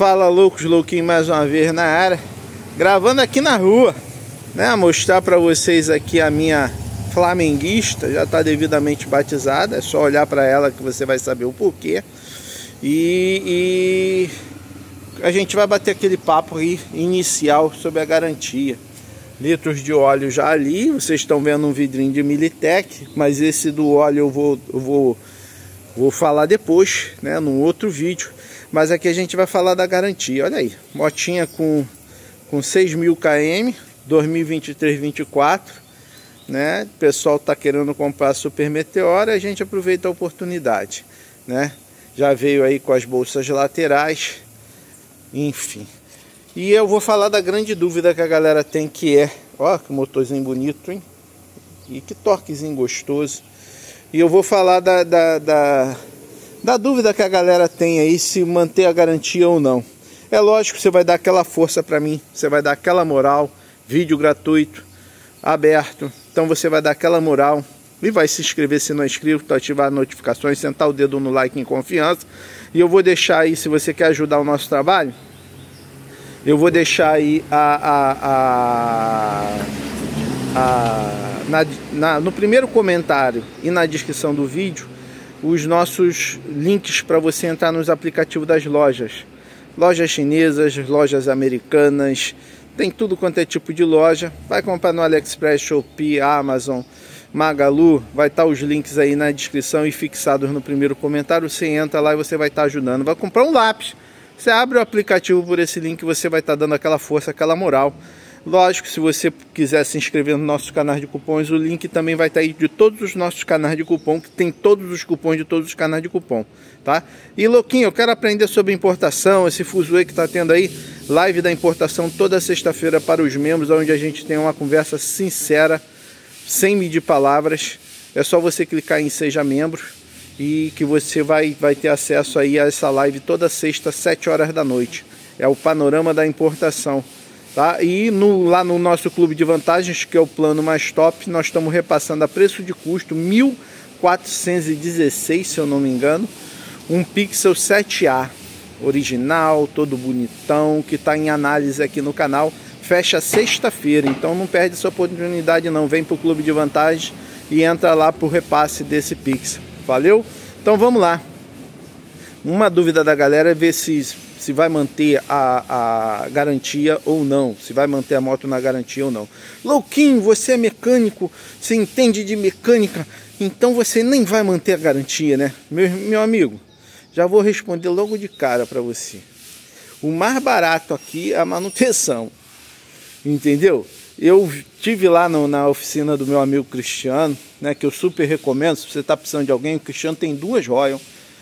Fala loucos, louquinho mais uma vez na área, gravando aqui na rua, né? Mostrar para vocês aqui a minha flamenguista, já está devidamente batizada, é só olhar para ela que você vai saber o porquê. E a gente vai bater aquele papo aí inicial sobre a garantia. Litros de óleo já ali, vocês estão vendo um vidrinho de Militec, mas esse do óleo eu vou falar depois, né, num outro vídeo. Mas aqui a gente vai falar da garantia. Olha aí, motinha com 6.000 km, 2023-24, né? O pessoal tá querendo comprar a Super Meteora, a gente aproveita a oportunidade, né? Já veio aí com as bolsas laterais, enfim. E eu vou falar da grande dúvida que a galera tem, que é, ó, que motorzinho bonito, hein? E que torquezinho gostoso. E eu vou falar da dúvida que a galera tem aí, se manter a garantia ou não. É lógico que você vai dar aquela força para mim, você vai dar aquela moral, vídeo gratuito, aberto. Então você vai dar aquela moral e vai se inscrever se não é inscrito, ativar as notificações, sentar o dedo no like em confiança. E eu vou deixar aí, se você quer ajudar o nosso trabalho, eu vou deixar aí no primeiro comentário e na descrição do vídeo os nossos links para você entrar nos aplicativos das lojas. Lojas chinesas, lojas americanas, tem tudo quanto é tipo de loja. Vai comprar no AliExpress, Shopee, Amazon, Magalu, vai estar os links aí na descrição e fixados no primeiro comentário. Você entra lá e você vai estar ajudando. Vai comprar um lápis, você abre o aplicativo por esse link, você vai estar dando aquela força, aquela moral. Lógico, se você quiser se inscrever no nosso canal de cupons, o link também vai estar aí de todos os nossos canais de cupom, que tem todos os cupons de todos os canais de cupom, tá? E louquinho, eu quero aprender sobre importação, esse fuzuê que está tendo aí, live da importação toda sexta-feira para os membros, onde a gente tem uma conversa sincera, sem medir palavras. É só você clicar em Seja Membro e que você vai ter acesso aí a essa live toda sexta, 7 horas da noite. É o panorama da importação. Tá? E lá no nosso clube de vantagens, que é o plano mais top, nós estamos repassando a preço de custo 1.416, se eu não me engano, um Pixel 7A original, todo bonitão, que está em análise aqui no canal. Fecha sexta-feira, então não perde essa oportunidade não. Vem para o clube de vantagens e entra lá para o repasse desse Pixel. Valeu? Então vamos lá. Uma dúvida da galera é ver se vai manter a garantia ou não, se vai manter a moto na garantia ou não. Louquinho, você é mecânico, você entende de mecânica, então você nem vai manter a garantia, né? Meu amigo, já vou responder logo de cara para você. O mais barato aqui é a manutenção, entendeu? Eu tive lá na oficina do meu amigo Cristiano, né, que eu super recomendo. Se você está precisando de alguém, o Cristiano tem duas Royal,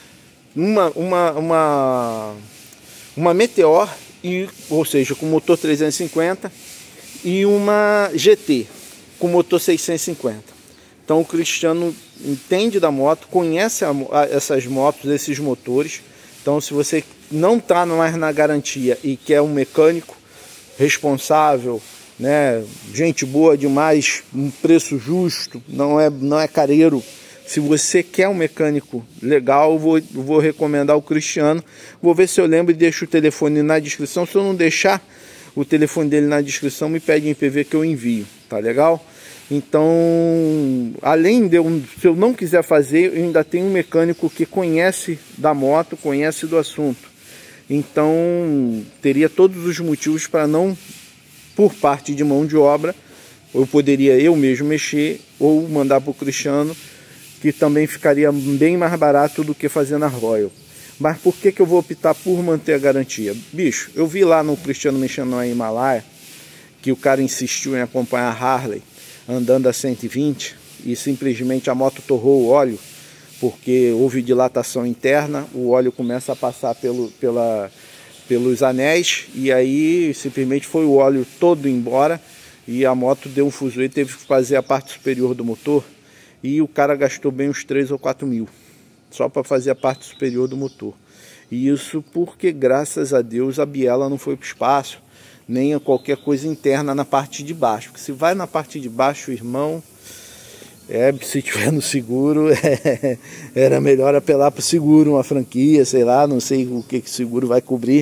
uma Meteor, ou seja, com motor 350, e uma GT com motor 650. Então o Cristiano entende da moto, conhece essas motos, esses motores. Então se você não está mais na garantia e quer um mecânico responsável, né, gente boa demais, um preço justo, não é careiro. Se você quer um mecânico legal, eu vou recomendar o Cristiano. Vou ver se eu lembro e deixo o telefone na descrição. Se eu não deixar o telefone dele na descrição, me pede em PV que eu envio, tá legal? Então, além se eu não quiser fazer, eu ainda tenho um mecânico que conhece da moto, conhece do assunto. Então, teria todos os motivos para não, por parte de mão de obra, eu poderia eu mesmo mexer ou mandar para o Cristiano, que também ficaria bem mais barato do que fazer na Royal. Mas por que eu vou optar por manter a garantia? Bicho, eu vi lá no Cristiano mexendo na Himalaia, que o cara insistiu em acompanhar a Harley andando a 120 e simplesmente a moto torrou o óleo, porque houve dilatação interna, o óleo começa a passar pelos anéis e aí simplesmente foi o óleo todo embora e a moto deu um fuzuê e teve que fazer a parte superior do motor. E o cara gastou bem uns 3 ou 4 mil só para fazer a parte superior do motor. E isso porque, graças a Deus, a biela não foi para o espaço, nem a qualquer coisa interna na parte de baixo. Porque se vai na parte de baixo, irmão, Se tiver no seguro, era melhor apelar para o seguro, uma franquia, sei lá, não sei o que o seguro vai cobrir.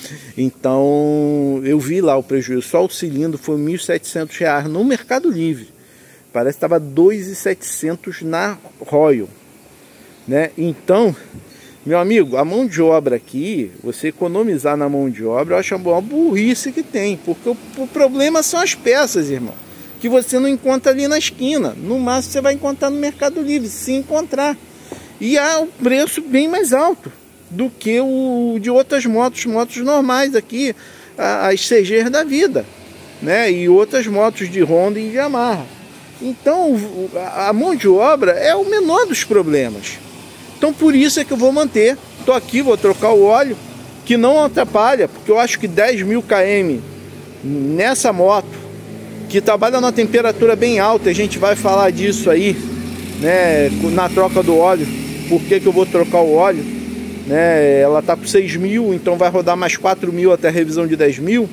Então, eu vi lá o prejuízo, só o cilindro foi R$ 1.700 no Mercado Livre. Parece que estava R$ 2.700 na Royal, né? Então, meu amigo, a mão de obra aqui, você economizar na mão de obra, eu acho uma burrice que tem, porque o problema são as peças, irmão, que você não encontra ali na esquina. No máximo você vai encontrar no Mercado Livre, se encontrar. E há um preço bem mais alto do que o de outras motos normais aqui, as CGs da vida, né? E outras motos de Honda e de Yamaha. Então a mão de obra é o menor dos problemas. Então por isso é que eu vou manter. Estou aqui, vou trocar o óleo, que não atrapalha, porque eu acho que 10.000 km nessa moto, que trabalha numa temperatura bem alta, a gente vai falar disso aí, né, na troca do óleo, por que eu vou trocar o óleo, né? Ela tá com 6.000, então vai rodar mais 4.000 até a revisão de 10.000,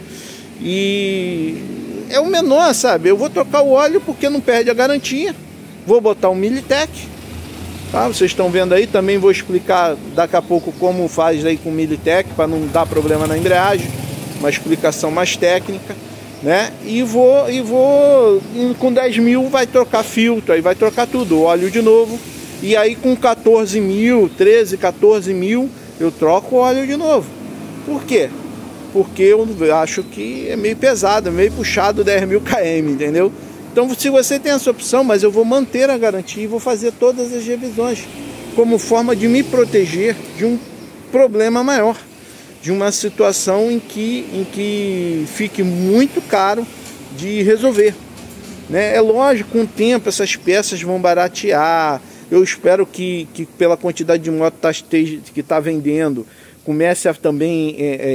e é o menor, sabe? Eu vou trocar o óleo porque não perde a garantia, vou botar um Militech, tá? Vocês estão vendo aí, também vou explicar daqui a pouco como faz aí com o Militech, para não dar problema na embreagem, uma explicação mais técnica, né? E com 10.000 vai trocar filtro, aí vai trocar tudo, óleo de novo, e aí com 14.000, 13, 14.000 eu troco o óleo de novo. Por quê? Porque eu acho que é meio pesado, meio puxado 10.000 km, entendeu? Então se você tem essa opção, mas eu vou manter a garantia e vou fazer todas as revisões como forma de me proteger de um problema maior, de uma situação em que fique muito caro de resolver, né? É lógico, com o tempo essas peças vão baratear. Eu espero que pela quantidade de motos que está vendendo, comece a também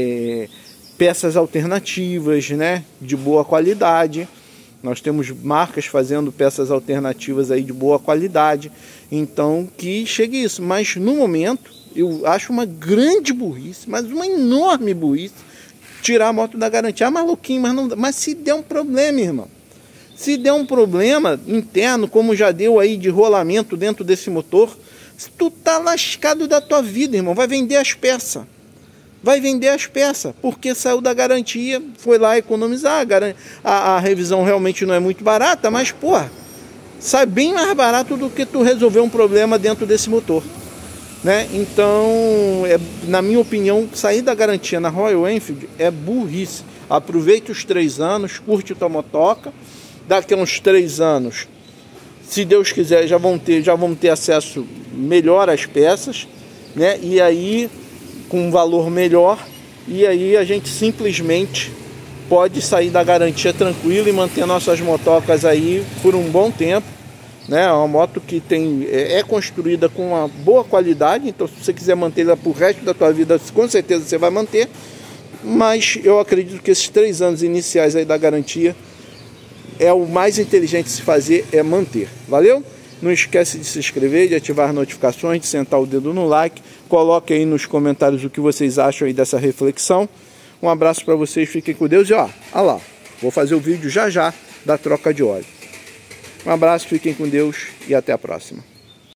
peças alternativas, né, de boa qualidade. Nós temos marcas fazendo peças alternativas aí de boa qualidade, então que chegue isso. Mas no momento eu acho uma grande burrice, mas uma enorme burrice, tirar a moto da garantia. Ah, maluquinho, mas se der um problema, irmão, se der um problema interno, como já deu aí de rolamento dentro desse motor, tu tá lascado da tua vida, irmão. Vai vender as peças. Vai vender as peças, porque saiu da garantia, foi lá economizar. A revisão realmente não é muito barata, mas, porra, sai bem mais barato do que tu resolver um problema dentro desse motor, né? Então, na minha opinião, sair da garantia na Royal Enfield é burrice. Aproveita os 3 anos, curte tua motoca. Daqui a uns 3 anos, se Deus quiser, já vão ter acesso melhor às peças, né? E aí, com um valor melhor, e aí a gente simplesmente pode sair da garantia tranquilo e manter nossas motocas aí por um bom tempo, né? É uma moto que é construída com uma boa qualidade, então se você quiser mantê-la pro resto da tua vida, com certeza você vai manter, mas eu acredito que esses 3 anos iniciais aí da garantia é o mais inteligente de se fazer, é manter. Valeu? Não esquece de se inscrever, de ativar as notificações, de sentar o dedo no like. Coloque aí nos comentários o que vocês acham aí dessa reflexão. Um abraço para vocês, fiquem com Deus. E ó lá, vou fazer o vídeo já da troca de óleo. Um abraço, fiquem com Deus e até a próxima.